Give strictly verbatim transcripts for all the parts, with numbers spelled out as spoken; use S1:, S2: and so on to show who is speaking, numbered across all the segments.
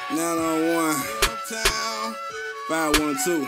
S1: nine oh one, five one two.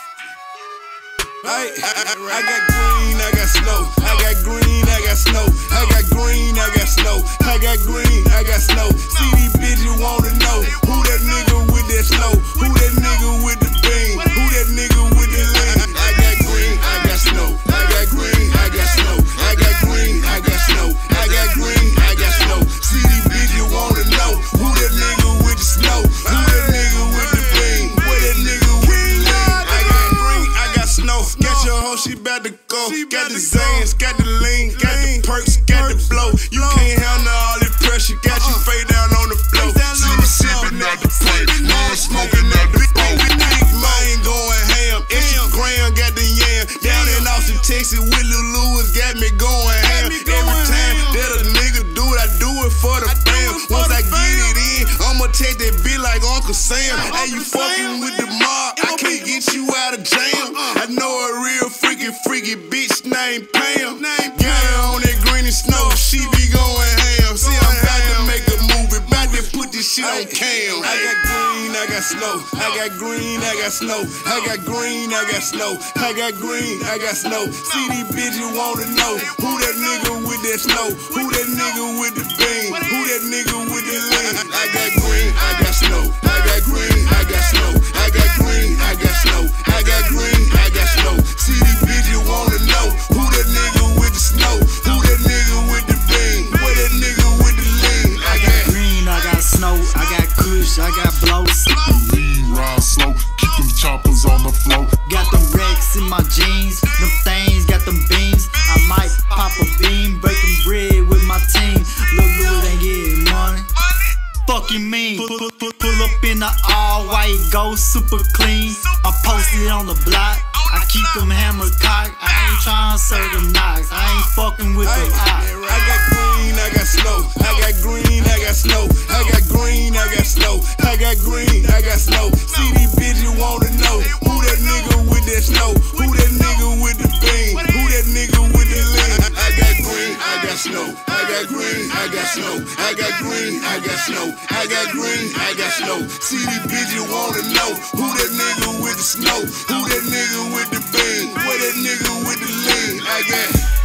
S1: Hey, I, I got green, I got snow. I got green, I got snow. I got green, I got snow. I got green, I got snow. See these bitches wanna know who that nigga with that snow, who that nigga with the beam, who that nigga with the lean. I got green, I got snow. I got green, I got snow. I got green, I got snow. I got green, I got snow. See these bitches wanna know who that nigga with the snow, who that nigga with the beam, where that nigga with the lean. I got green, I got snow. Got your hoe, she bout to go. Got the Zans, got the lean, got the perks, got the blow. You can't handle all this pressure. Got you fade down on the floor. See me sipping at the plate, mom smoking at the boat. Big man going ham. Instagram got the yam. Down in Austin, Texas, with Lil Lewis got me going ham. Every time that a nigga do it, I do it for the fam. Once I get it in, I'ma take that bitch like Uncle Sam. Hey, you fucking with the mob, I can't get you out of jam. I know a real freaky, freaky bitch named Pam. Got her on that green and snow, she be going ham. See, I'm about to make a movie, about to put this shit on cam. I got green, I got snow. I got green, I got snow. I got green, I got snow. I got green, I got snow. See these bitches wanna know who that nigga with that snow, who that nigga with the beam, who that nigga with the lean. I got green, I got snow. I got green, I got snow. I got green, I got snow. I got green, I got snow. See these bitches wanna know who that nigga with the snow, who that nigga with the beam, where that nigga with the lean. I got
S2: green, I got snow, I got kush, I got blow.
S3: Lean, ride slow, keep them choppers on the floor.
S2: Got them Rex in my jeans, them things, got them beams. I might pop a beam, breaking bread with my team. Lil Lewis ain't getting money. Fucking mean. Pull, pull, pull, pull up in the all white, go super clean. I posted on the block. I keep them hammer cocked. I ain't tryna serve them knocks. I ain't fucking with them eyes.
S1: I got green, I got snow. I got green, I got snow. I got green, I got snow. I got green, I got snow. See these bitches wanna know who that nigga with that snow, who that nigga with the beam, who that nigga with the lean. I got green, I got snow. I got green, I got snow. I got green, I got snow. I got green, I got snow. See these bitches wanna know who that nigga with the snow, who that nigga with the beam, where that nigga with the lean. I got